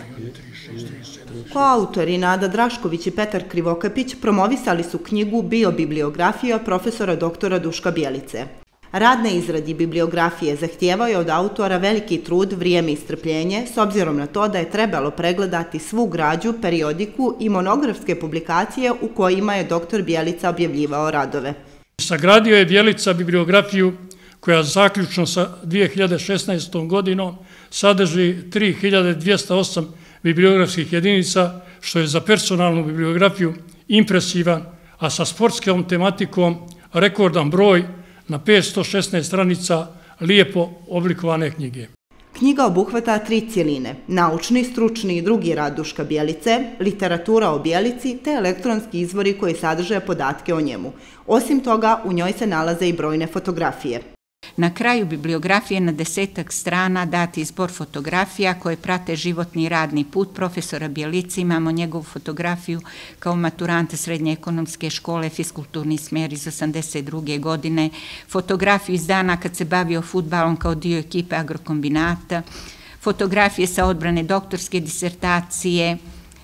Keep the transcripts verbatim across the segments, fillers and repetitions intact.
Koautori Nada Drašković i Petar Krivokapić promovisali su knjigu Biobibliografija profesora doktora Duška Bjelice. Rad na izradi bibliografije zahtijevao je od autora veliki trud, vrijeme i strpljenje, s obzirom na to da je trebalo pregledati svu građu, periodiku i monografske publikacije u kojima je doktor Bjelica objavljivao radove. Sagradio je Bjelica bibliografiju koja zaključno sa dvije hiljade šesnaestom godinom sadrži tri hiljade dvjesto osam bibliografskih jedinica, što je za personalnu bibliografiju impresivan, a sa sportskom tematikom rekordan broj na petsto šesnaest stranica lijepo oblikovane knjige. Knjiga obuhvata tri cjeline: naučni, stručni i drugi rad Duška Bjelice, literatura o Bjelici te elektronski izvori koji sadrže podatke o njemu. Osim toga, u njoj se nalaze i brojne fotografije. Na kraju bibliografije na desetak strana dati izbor fotografija koje prate životni i radni put profesora Bjelice. Imamo njegovu fotografiju kao maturanta srednje ekonomske škole, fiskulturni smjer iz osamdeset druge godine, fotografiju iz dana kad se bavio fudbalom kao dio ekipe Agrokombinata, fotografije sa odbrane doktorske disertacije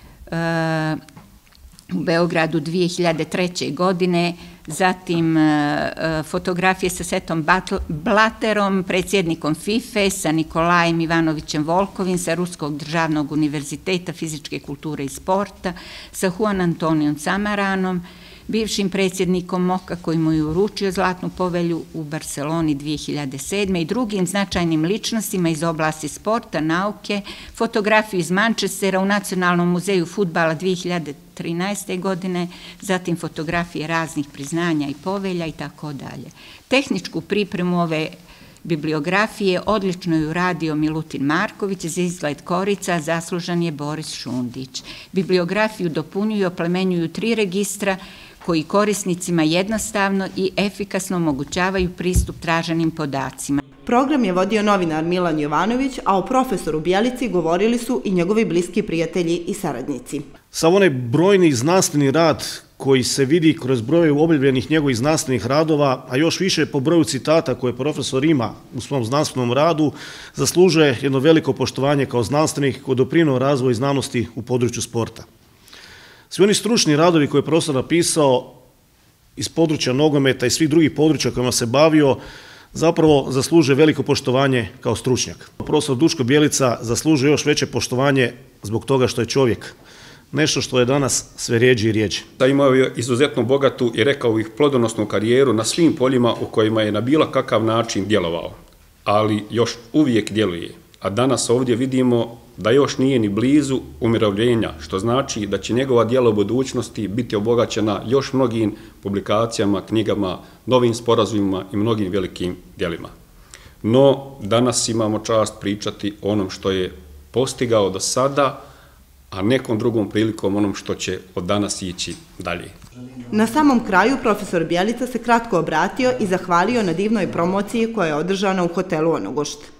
u Beogradu dvije hiljade treće. godine, zatim fotografije sa Setom Blaterom, predsjednikom FIFA, sa Nikolajem Ivanovićem Volkovim, sa Ruskog državnog univerziteta fizičke kulture i sporta, sa Juan Antonijom Samaranom, bivšim predsjednikom Moka koji mu je uručio Zlatnu povelju u Barceloni dvije hiljade sedme. i drugim značajnim ličnostima iz oblasti sporta, nauke, fotografiju iz Manchestera u Nacionalnom muzeju fudbala dvije hiljade trinaeste. godine, zatim fotografije raznih priznanja i povelja i tako dalje. Tehničku pripremu ove bibliografije odlično je uradio Milutin Marković, za izgled korica zaslužan je Boris Šundić. Bibliografiju dopunjuju i oplemenjuju tri registra koji korisnicima jednostavno i efikasno omogućavaju pristup traženim podacima. Program je vodio novinar Milan Jovanović, a o profesoru Bjelici govorili su i njegovi bliski prijatelji i saradnici. Sav onaj brojni znanstveni rad koji se vidi kroz broj objavljenih njegovih znanstvenih radova, a još više po broju citata koje profesor ima u svom znanstvenom radu, zaslužuje jedno veliko poštovanje kao znanstvenik koji doprinuo razvoju znanosti u području sporta. Svi oni stručni radovi koje je profesor napisao iz područja nogometa i svih drugih područja kojima se bavio zapravo zaslužuje veliko poštovanje kao stručnjak. Profesor Duško Bjelica zaslužuje još veće poštovanje zbog toga što je čovjek. Nešto što je danas sve rijeđe i rijeđe. Imao je izuzetno bogatu i rekao bih plodonosnu karijeru na svim poljima u kojima je na bilo kakav način djelovao, ali još uvijek djeluje. A danas ovdje vidimo da još nije ni blizu umirovljenja, što znači da će njegova djela u budućnosti biti obogaćena još mnogim publikacijama, knjigama, novim sporazumima i mnogim velikim djelima. No, danas imamo čast pričati o onom što je postigao do sada, a nekom drugom prilikom onom što će od danas ići dalje. Na samom kraju profesor Bjelica se kratko obratio i zahvalio na divnoj promociji koja je održana u hotelu Onogošt.